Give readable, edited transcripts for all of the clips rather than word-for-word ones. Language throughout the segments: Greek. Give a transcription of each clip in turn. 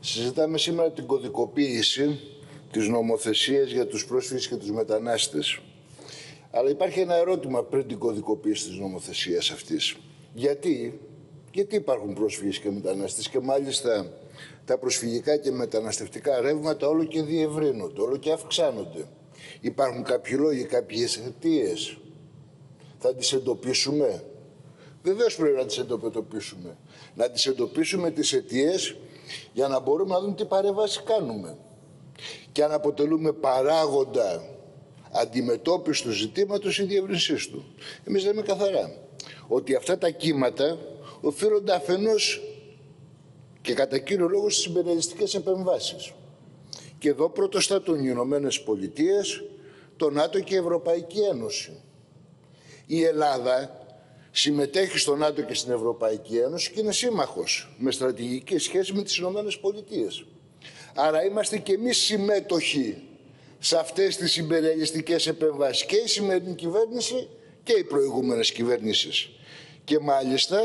Συζητάμε σήμερα την κωδικοποίηση της νομοθεσίας για τους πρόσφυγες και τους μετανάστες. Αλλά υπάρχει ένα ερώτημα πριν την κωδικοποίηση της νομοθεσίας αυτής. Γιατί υπάρχουν πρόσφυγες και μετανάστες και μάλιστα τα προσφυγικά και μεταναστευτικά ρεύματα όλο και διευρύνονται, όλο και αυξάνονται. Υπάρχουν κάποιοι λόγοι, κάποιες αιτίες. Θα τις εντοπίσουμε. Βεβαίως πρέπει να τις εντοπίσουμε. Να τις εντοπίσουμε τις αιτίες για να μπορούμε να δούμε τι παρέμβαση κάνουμε. Και αν αποτελούμε παράγοντα αντιμετώπιση του ζητήματος ή διεύρυνσής του. Εμείς λέμε καθαρά ότι αυτά τα κύματα οφείλονται αφενός και κατά κύριο λόγο στις υπεριαλιστικές επεμβάσεις. Και εδώ πρωτοστατούν οι Ηνωμένες Πολιτείες, το ΝΑΤΟ και η Ευρωπαϊκή Ένωση. Η Ελλάδα συμμετέχει στο ΝΑΤΟ και στην Ευρωπαϊκή Ένωση και είναι σύμμαχος με στρατηγική σχέση με τις Ηνωμένες Πολιτείες. Άρα είμαστε και εμείς συμμέτοχοι σε αυτές τις υπεριαλιστικές επεμβάσεις, και η σημερινή κυβέρνηση και οι προηγούμενες κυβερνήσεις. Και μάλιστα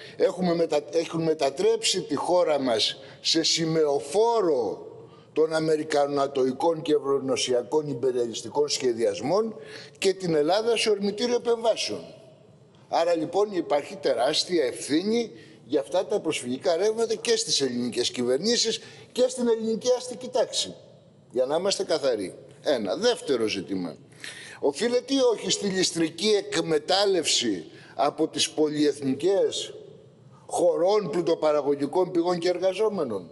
έχουν μετατρέψει τη χώρα μας σε σημεοφόρο των αμερικανατοικών και ευρωενωσιακών υπεριαλιστικών σχεδιασμών και την Ελλάδα σε ορμητήριο επεμβάσεων. Άρα λοιπόν υπάρχει τεράστια ευθύνη για αυτά τα προσφυγικά ρεύματα και στις ελληνικές κυβερνήσεις και στην ελληνική αστική τάξη. Για να είμαστε καθαροί. Ένα. Δεύτερο ζήτημα. Οφείλεται ή όχι στη ληστρική εκμετάλλευση από τις πολυεθνικές χωρών πλουτοπαραγωγικών πηγών και εργαζόμενων.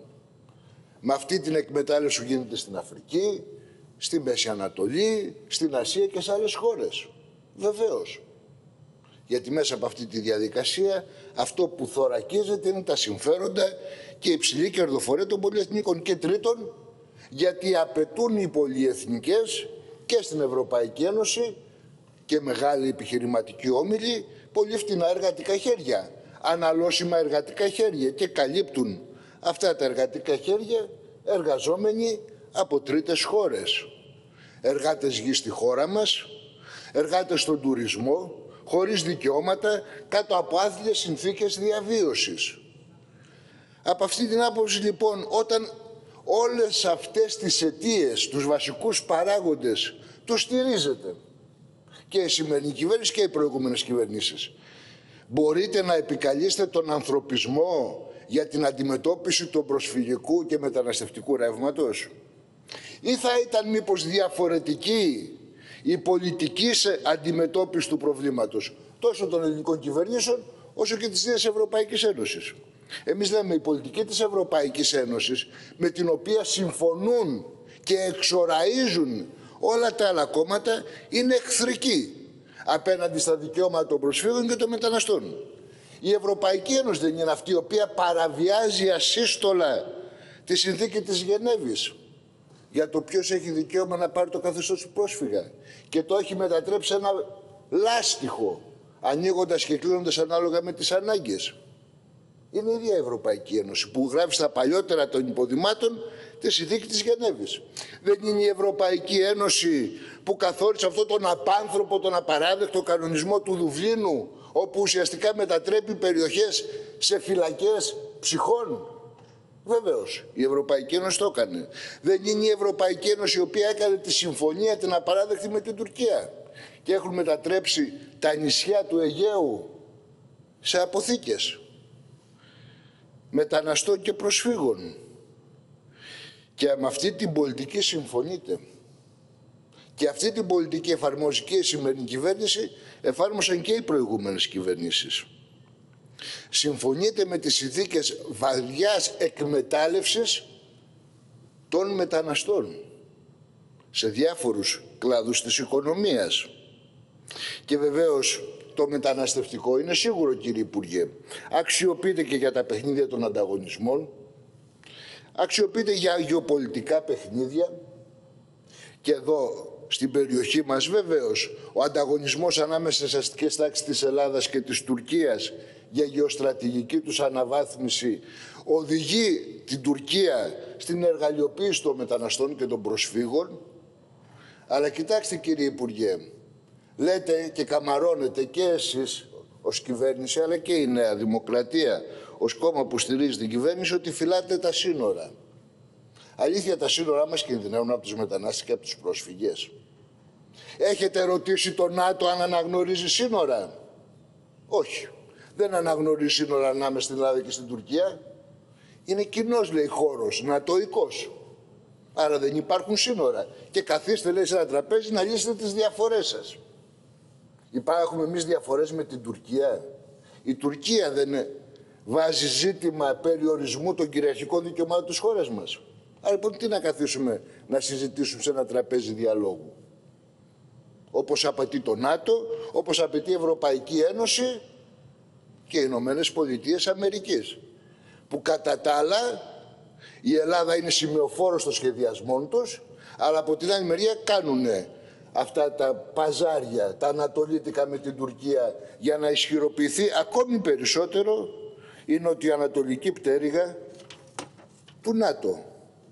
Με αυτή την εκμετάλλευση που γίνεται στην Αφρική, στη Μέση Ανατολή, στην Ασία και σε άλλες χώρες. Βεβαίως. Γιατί μέσα από αυτή τη διαδικασία αυτό που θωρακίζεται είναι τα συμφέροντα και η υψηλή κερδοφορία των πολυεθνικών. Και τρίτον, γιατί απαιτούν οι πολυεθνικές και στην Ευρωπαϊκή Ένωση και μεγάλοι επιχειρηματικοί όμιλοι πολύ φτηνά εργατικά χέρια, αναλώσιμα εργατικά χέρια, και καλύπτουν αυτά τα εργατικά χέρια εργαζόμενοι από τρίτες χώρες. Εργάτες γης στη χώρα μας, εργάτες στον τουρισμό, χωρίς δικαιώματα, κάτω από άθλιες συνθήκες διαβίωσης. Από αυτή την άποψη λοιπόν, όταν όλες αυτές τις αιτίες, τους βασικούς παράγοντες, τους στηρίζετε και η σημερινή κυβέρνηση και οι προηγούμενες κυβερνήσεις, μπορείτε να επικαλείστε τον ανθρωπισμό για την αντιμετώπιση του προσφυγικού και μεταναστευτικού ρεύματος? Ή θα ήταν μήπως διαφορετική η πολιτική αντιμετώπιση του προβλήματος τόσο των ελληνικών κυβερνήσεων όσο και της ίδιας Ευρωπαϊκής Ένωσης? Εμείς λέμε η πολιτική της Ευρωπαϊκής Ένωσης, με την οποία συμφωνούν και εξοραίζουν όλα τα άλλα κόμματα, είναι εχθρική απέναντι στα δικαιώματα των προσφύγων και των μεταναστών. Η Ευρωπαϊκή Ένωση δεν είναι αυτή η οποία παραβιάζει ασύστολα τη συνθήκη της Γενέβης για το ποιος έχει δικαίωμα να πάρει το καθεστώς του πρόσφυγα, και το έχει μετατρέψει σε ένα λάστιχο, ανοίγοντας και κλείνοντας ανάλογα με τις ανάγκες. Είναι η ίδια η Ευρωπαϊκή Ένωση που γράφει στα παλιότερα των υποδημάτων τη συνθήκη της Γενέβης. Δεν είναι η Ευρωπαϊκή Ένωση που καθόρισε αυτόν τον απάνθρωπο, τον απαράδεκτο κανονισμό του Δουβλίνου, όπου ουσιαστικά μετατρέπει περιοχές σε φυλακές ψυχών? Βεβαίως, η Ευρωπαϊκή Ένωση το έκανε. Δεν είναι η Ευρωπαϊκή Ένωση η οποία έκανε τη συμφωνία την απαράδεκτη με την Τουρκία και έχουν μετατρέψει τα νησιά του Αιγαίου σε αποθήκες μεταναστών και προσφύγων? Και με αυτή την πολιτική συμφωνείτε. Και αυτή την πολιτική εφαρμόζει και η σημερινή κυβέρνηση, εφάρμοσαν και οι προηγούμενες κυβερνήσεις. Συμφωνείτε με τις συνθήκες βαριάς εκμετάλλευσης των μεταναστών σε διάφορους κλάδους της οικονομίας. Και βεβαίως το μεταναστευτικό είναι σίγουρο, κύριε Υπουργέ, αξιοποιείται και για τα παιχνίδια των ανταγωνισμών, αξιοποιείται για γεωπολιτικά παιχνίδια, και εδώ στην περιοχή μας βεβαίως ο ανταγωνισμός ανάμεσα στις αστικές τάξεις της Ελλάδας και της Τουρκίας για γεωστρατηγική τους αναβάθμιση οδηγεί την Τουρκία στην εργαλειοποίηση των μεταναστών και των προσφύγων. Αλλά κοιτάξτε, κύριε Υπουργέ, λέτε και καμαρώνετε και εσείς ως κυβέρνηση, αλλά και η Νέα Δημοκρατία ως κόμμα που στηρίζει την κυβέρνηση, ότι φυλάτε τα σύνορα. Αλήθεια, τα σύνορά μας κινδυνεύουν από τους μετανάστες και από τους πρόσφυγες? Έχετε ρωτήσει το ΝΑΤΟ αν αναγνωρίζει σύνορα? Όχι. Δεν αναγνωρίζει σύνορα ανάμεσα στην Ελλάδα και στην Τουρκία. Είναι κοινός, λέει, χώρος, νατοϊκός. Άρα δεν υπάρχουν σύνορα. Και καθίστε, λέει, σε ένα τραπέζι να λύσετε τις διαφορές σας. Έχουμε εμείς διαφορές με την Τουρκία? Η Τουρκία δεν βάζει ζήτημα περιορισμού των κυριαρχικών δικαιωμάτων της χώρας μας? Άρα λοιπόν τι να καθίσουμε να συζητήσουμε σε ένα τραπέζι διαλόγου? Όπως απαιτεί το ΝΑΤΟ, όπως απαιτεί η Ευρωπαϊκή Ένωση και οι Ηνωμένες Πολιτείες Αμερικής. Που κατά τα άλλα η Ελλάδα είναι σημεοφόρος των σχεδιασμών τους, αλλά από την άλλη μεριά κάνουν αυτά τα παζάρια, τα ανατολίτικα με την Τουρκία για να ισχυροποιηθεί ακόμη περισσότερο η νοτιοανατολική πτέρυγα του ΝΑΤΟ.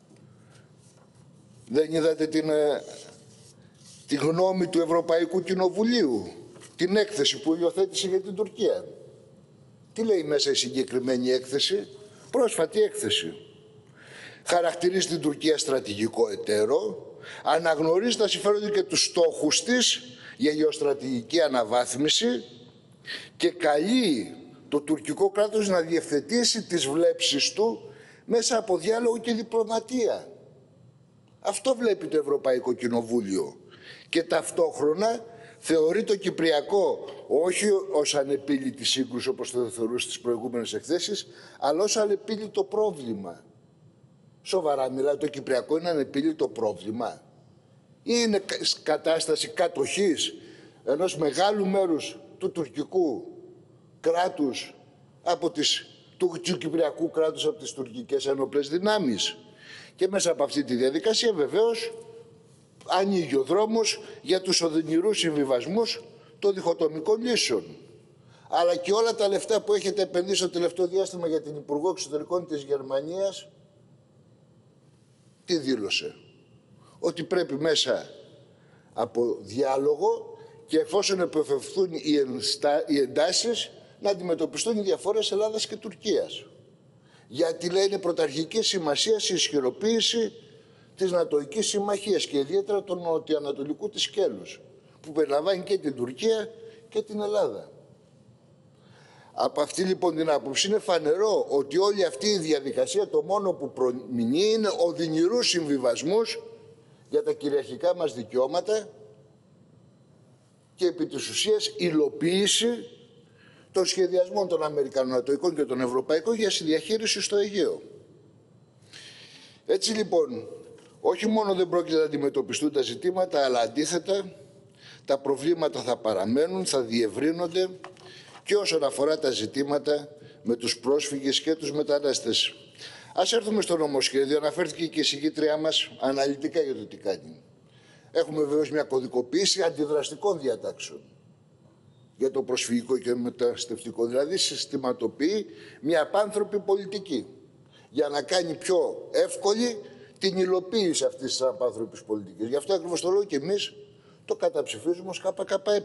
Δεν είδατε τη γνώμη του Ευρωπαϊκού Κοινοβουλίου, την έκθεση που υιοθέτησε για την Τουρκία? Τι λέει μέσα η συγκεκριμένη έκθεση? Πρόσφατη έκθεση. Χαρακτηρίζει την Τουρκία στρατηγικό εταίρο, αναγνωρίζει τα συμφέροντα και τους στόχους της για γεωστρατηγική αναβάθμιση και καλεί το τουρκικό κράτος να διευθετήσει τις βλέψεις του μέσα από διάλογο και διπλωματία. Αυτό βλέπει το Ευρωπαϊκό Κοινοβούλιο. Και ταυτόχρονα θεωρεί το Κυπριακό όχι ως ανεπίλητη σύγκρουση όπως το θεωρούσε στις προηγούμενες εκθέσεις, αλλά ως ανεπίλητο πρόβλημα. Σοβαρά μιλάει, το Κυπριακό είναι ανεπίλητο πρόβλημα? Ή είναι κατάσταση κατοχής ενός μεγάλου μέρους του τουρκικού κράτους του Κυπριακού κράτους από τις τουρκικές ενόπλες δυνάμεις? Και μέσα από αυτή τη διαδικασία βεβαίως ανοίγει ο δρόμος για τους οδυνηρούς συμβιβασμούς των διχοτομικών λύσεων. Αλλά και όλα τα λεφτά που έχετε επενδύσει το τελευταίο διάστημα για την Υπουργό Εξωτερικών της Γερμανίας, τι δήλωσε? Ότι πρέπει μέσα από διάλογο και εφόσον επεφευθούν οι εντάσεις να αντιμετωπιστούν οι διαφορές Ελλάδας και Τουρκίας. Γιατί, λέει, είναι πρωταρχική σημασία η ισχυροποίηση της Νατοϊκής Συμμαχίας και ιδιαίτερα του νοτιοανατολικού της σκέλους, που περιλαμβάνει και την Τουρκία και την Ελλάδα. Από αυτή λοιπόν την άποψη είναι φανερό ότι όλη αυτή η διαδικασία το μόνο που προμηνύει είναι οδυνηρούς συμβιβασμούς για τα κυριαρχικά μας δικαιώματα και επί της ουσίας υλοποίηση των σχεδιασμών των Αμερικανονατοϊκών και των Ευρωπαϊκών για διαχείριση στο Αιγαίο. Έτσι λοιπόν, όχι μόνο δεν πρόκειται να αντιμετωπιστούν τα ζητήματα, αλλά αντίθετα τα προβλήματα θα παραμένουν, θα διευρύνονται και όσον αφορά τα ζητήματα με τους πρόσφυγες και τους μετανάστες. Ας έρθουμε στο νομοσχέδιο. Αναφέρθηκε και η συγκήτριά μας αναλυτικά για το τι κάνει. Έχουμε βεβαίως μια κωδικοποίηση αντιδραστικών διατάξεων για το προσφυγικό και μεταναστευτικό. Δηλαδή συστηματοποιεί μια απάνθρωπη πολιτική για να κάνει πιο εύκολη την υλοποίηση αυτής της απάνθρωπης πολιτικής. Γι' αυτό ακριβώς το λόγο και εμείς το καταψηφίζουμε ως ΚΚΕ.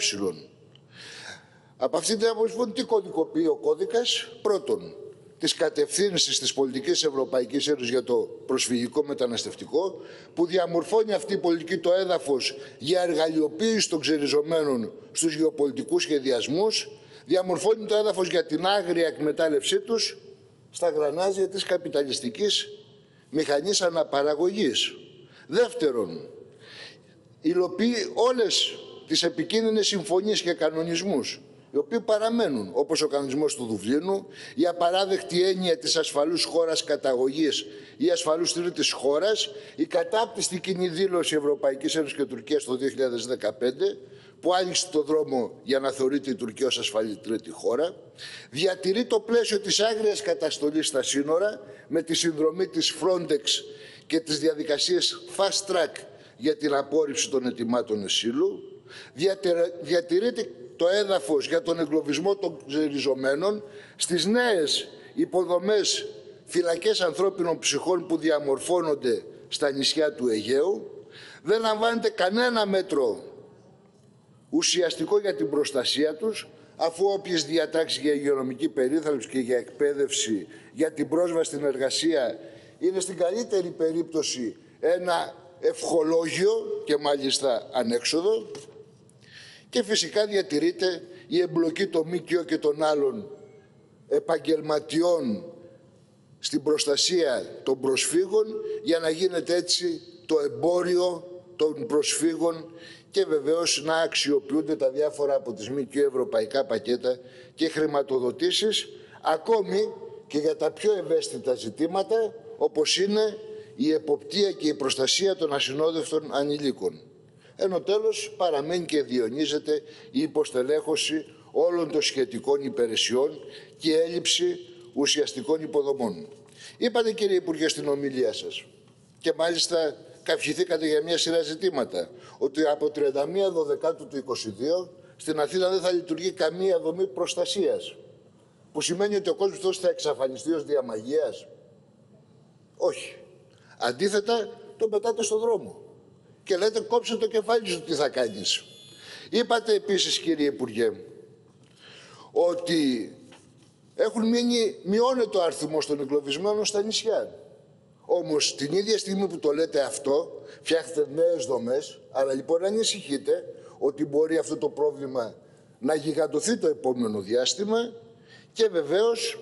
Από αυτή την άποψη, λοιπόν, τι κωδικοποιεί ο κώδικας? Πρώτον, τις κατευθύνσεις της πολιτικής Ευρωπαϊκής Ένωσης για το προσφυγικό μεταναστευτικό, που διαμορφώνει αυτή η πολιτική το έδαφος για εργαλειοποίηση των ξεριζωμένων στους γεωπολιτικούς σχεδιασμούς, διαμορφώνει το έδαφος για την άγρια εκμετάλλευσή τους στα γρανάζια της καπιταλιστικής μηχανής αναπαραγωγής. Δεύτερον, υλοποιεί όλες τις επικίνδυνες συμφωνίες και κανονισμούς, οι οποίοι παραμένουν, όπως ο κανονισμός του Δουβλίνου, η απαράδεκτη έννοια της ασφαλούς χώρας καταγωγής ή ασφαλούς τρίτης χώρας, η κατάπτυστη κοινή δήλωση Ευρωπαϊκής Ένωσης και Τουρκίας το 2015, που άνοιξε το δρόμο για να θεωρείται η Τουρκία ως ασφαλή τρίτη χώρα, διατηρεί το πλαίσιο της άγριας καταστολής στα σύνορα με τη συνδρομή της Frontex και τις διαδικασίες fast track για την απόρριψη των αιτημάτων ασύλου, διατηρείται το έδαφος για τον εγκλωβισμό των ξεριζωμένων στις νέες υποδομές φυλακές ανθρώπινων ψυχών που διαμορφώνονται στα νησιά του Αιγαίου, δεν λαμβάνεται κανένα μέτρο ουσιαστικό για την προστασία τους, αφού όποιες διατάξεις για υγειονομική περίθαλψη και για εκπαίδευση, για την πρόσβαση στην εργασία είναι στην καλύτερη περίπτωση ένα ευχολόγιο και μάλιστα ανέξοδο, και φυσικά διατηρείται η εμπλοκή των ΜΚΟ και των άλλων επαγγελματιών στην προστασία των προσφύγων, για να γίνεται έτσι το εμπόριο των προσφύγων και βεβαίως να αξιοποιούνται τα διάφορα από τις ΜΚΟ ευρωπαϊκά πακέτα και χρηματοδοτήσεις, ακόμη και για τα πιο ευαίσθητα ζητήματα, όπως είναι η εποπτεία και η προστασία των ασυνόδευτων ανηλίκων. Ενώ τέλος παραμένει και διονύζεται η υποστελέχωση όλων των σχετικών υπηρεσιών και η έλλειψη ουσιαστικών υποδομών. Είπατε, κύριε Υπουργέ, στην ομιλία σας, και μάλιστα καυχηθήκατε για μια σειρά ζητήματα, ότι από 31 Δεκάτου του 2022 στην Αθήνα δεν θα λειτουργεί καμία δομή προστασίας, που σημαίνει ότι ο κόσμος αυτός θα εξαφανιστεί ως διαμαγείας. Όχι. Αντίθετα, τον πετάτε στον δρόμο και λέτε κόψε το κεφάλι σου, τι θα κάνεις. Είπατε επίσης, κύριε Υπουργέ, ότι μειώνεται ο αριθμός των εγκλωβισμένων στα νησιά. Όμως την ίδια στιγμή που το λέτε αυτό, φτιάχνετε νέες δομές, αλλά λοιπόν ανησυχείτε ότι μπορεί αυτό το πρόβλημα να γιγαντωθεί το επόμενο διάστημα, και βεβαίως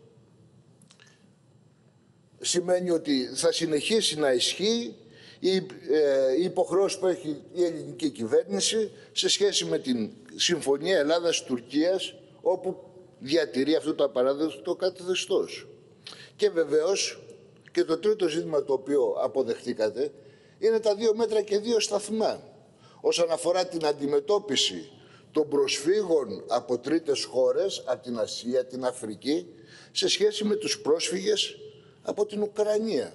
σημαίνει ότι θα συνεχίσει να ισχύει η υποχρέωση που έχει η ελληνική κυβέρνηση σε σχέση με την Συμφωνία Ελλάδας-Τουρκίας, όπου διατηρεί αυτό το απαράδεκτο καθεστώς. Και βεβαίως και το τρίτο ζήτημα το οποίο αποδεχτήκατε είναι τα 2 μέτρα και 2 σταθμά όσον αφορά την αντιμετώπιση των προσφύγων από τρίτες χώρες, από την Ασία, την Αφρική, σε σχέση με τους πρόσφυγες από την Ουκρανία.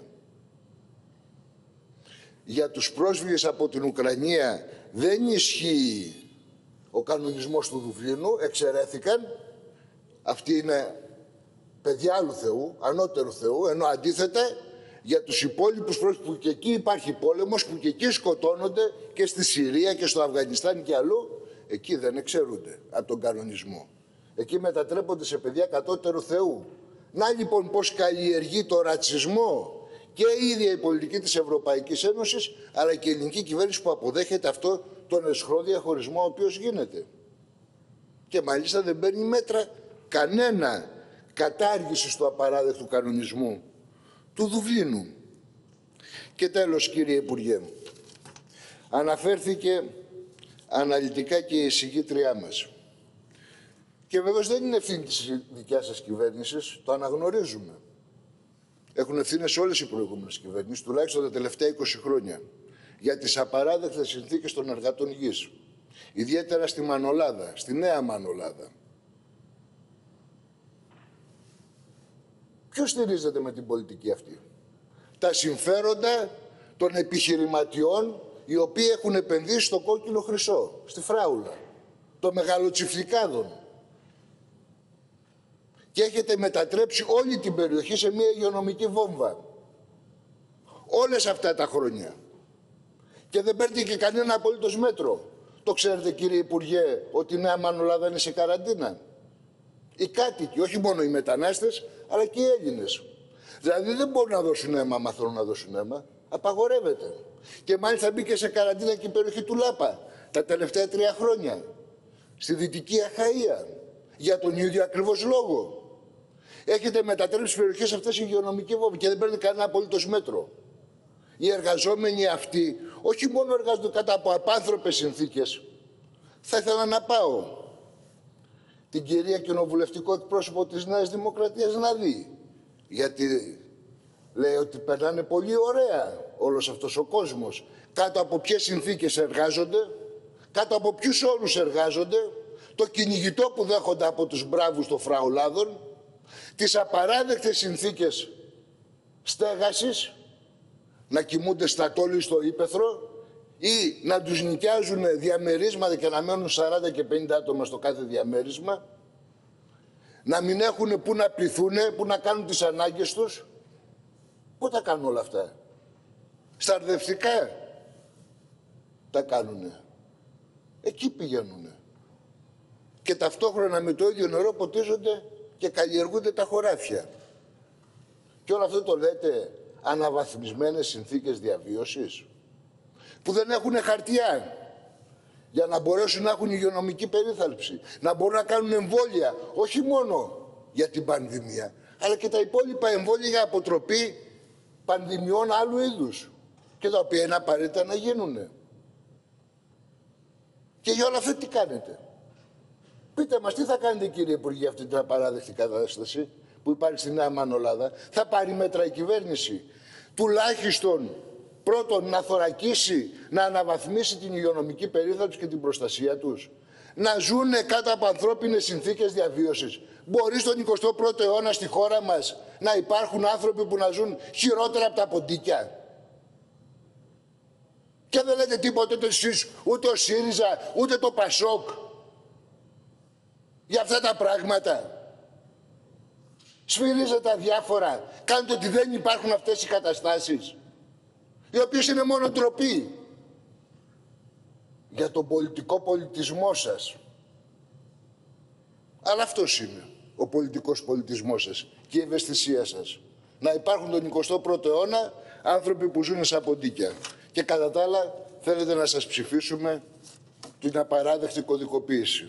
Για τους πρόσφυγες από την Ουκρανία δεν ισχύει ο κανονισμός του Δουβλίνου, εξαιρέθηκαν. Αυτοί είναι παιδιά άλλου Θεού, ανώτερου Θεού, ενώ αντίθετα για τους υπόλοιπους πρόσφυγες που και εκεί υπάρχει πόλεμος, που και εκεί σκοτώνονται και στη Συρία και στο Αφγανιστάν και αλλού, εκεί δεν εξαιρούνται από τον κανονισμό. Εκεί μετατρέπονται σε παιδιά κατώτερου Θεού. Να λοιπόν πώς καλλιεργεί το ρατσισμό και η ίδια η πολιτική της Ευρωπαϊκής Ένωσης, αλλά και η ελληνική κυβέρνηση που αποδέχεται αυτό τον αισχρό διαχωρισμό ο οποίος γίνεται. Και μάλιστα δεν παίρνει μέτρα κανένα κατάργησης του απαράδεκτου κανονισμού του Δουβλίνου. Και τέλος, κύριε Υπουργέ, αναφέρθηκε αναλυτικά και η εισηγήτριά μας. Και βεβαίως δεν είναι ευθύνη της δικιάς σας κυβέρνησης, το αναγνωρίζουμε. Έχουν ευθύνες όλες οι προηγούμενες κυβερνήσεις, τουλάχιστον τα τελευταία 20 χρόνια, για τις απαράδεκτες συνθήκες των εργατών γης. Ιδιαίτερα στη Μανολάδα, στη Νέα Μανολάδα. Ποιος στηρίζεται με την πολιτική αυτή? Τα συμφέροντα των επιχειρηματιών, οι οποίοι έχουν επενδύσει στο κόκκινο χρυσό, στη φράουλα, των μεγαλοτσιφλικάδων. Και έχετε μετατρέψει όλη την περιοχή σε μια υγειονομική βόμβα. Όλες αυτά τα χρόνια. Και δεν παίρνει και κανένα απολύτως μέτρο. Το ξέρετε, κύριε Υπουργέ, ότι η Νέα Μανολάδα είναι σε καραντίνα? Οι κάτοικοι, όχι μόνο οι μετανάστες, αλλά και οι Έλληνες. Δηλαδή δεν μπορούν να δώσουν αίμα, άμα θέλουν να δώσουν αίμα. Απαγορεύεται. Και μάλιστα μπήκε σε καραντίνα και η περιοχή του Λάπα τα τελευταία 3 χρόνια. Στη Δυτική Αχαΐα. Για τον ίδιο ακριβώς λόγο. Έχετε μετατρέψει τις περιοχές αυτές σε υγειονομική βόμβα και δεν παίρνει κανένα απολύτως μέτρο. Οι εργαζόμενοι αυτοί όχι μόνο εργάζονται κατά από απάνθρωπες συνθήκες. Θα ήθελα να πάω την κυρία κοινοβουλευτικό εκπρόσωπο της Νέας Δημοκρατίας να δει. Γιατί λέει ότι περνάνε πολύ ωραία όλος αυτός ο κόσμος. Κάτω από ποιες συνθήκες εργάζονται, κάτω από ποιους όρους εργάζονται, το κυνηγητό που δέχονται από τους μπράβους των φραουλάδων, τις απαράδεκτες συνθήκες στέγασης, να κοιμούνται στα τόλοι στο ύπαιθρο ή να τους νοικιάζουν διαμερίσματα και να μένουν 40 και 50 άτομα στο κάθε διαμέρισμα, να μην έχουν πού να πληθούν, πού να κάνουν τις ανάγκες τους. Πού τα κάνουν όλα αυτά? Στα αρδευτικά τα κάνουνε. Εκεί πηγαίνουνε. Και ταυτόχρονα με το ίδιο νερό ποτίζονται και καλλιεργούνται τα χωράφια. Και όλο αυτό το λέτε αναβαθμισμένες συνθήκες διαβίωσης, που δεν έχουν χαρτιά για να μπορέσουν να έχουν υγειονομική περίθαλψη, να μπορούν να κάνουν εμβόλια, όχι μόνο για την πανδημία, αλλά και τα υπόλοιπα εμβόλια για αποτροπή πανδημιών άλλου είδους και τα οποία είναι απαραίτητα να γίνουν. Και για όλα αυτά τι κάνετε? Πείτε μας τι θα κάνετε, κύριε Υπουργέ, για αυτή την απαράδεκτη κατάσταση που υπάρχει στη Νέα Μανολάδα? Θα πάρει μέτρα η κυβέρνηση? Τουλάχιστον πρώτον να θωρακίσει, να αναβαθμίσει την υγειονομική περίθαλψη και την προστασία τους. Να ζουνε κάτω από ανθρώπινες συνθήκες διαβίωσης. Μπορεί στον 21ο αιώνα στη χώρα μας να υπάρχουν άνθρωποι που να ζουν χειρότερα από τα ποντίκια? Και δεν λέτε τίποτα ούτε εσείς, ούτε ο ΣΥΡΙΖΑ, ούτε το ΠΑΣΟΚ για αυτά τα πράγματα. Σφυρίζετε αδιάφορα, κάνετε ότι δεν υπάρχουν αυτές οι καταστάσεις, οι οποίες είναι μόνο ντροπή για τον πολιτικό πολιτισμό σας. Αλλά αυτός είναι ο πολιτικός πολιτισμός σας και η ευαισθησία σας. Να υπάρχουν τον 21ο αιώνα άνθρωποι που ζουν σαν ποντίκια. Και κατά τα άλλα θέλετε να σας ψηφίσουμε την απαράδεκτη κωδικοποίηση.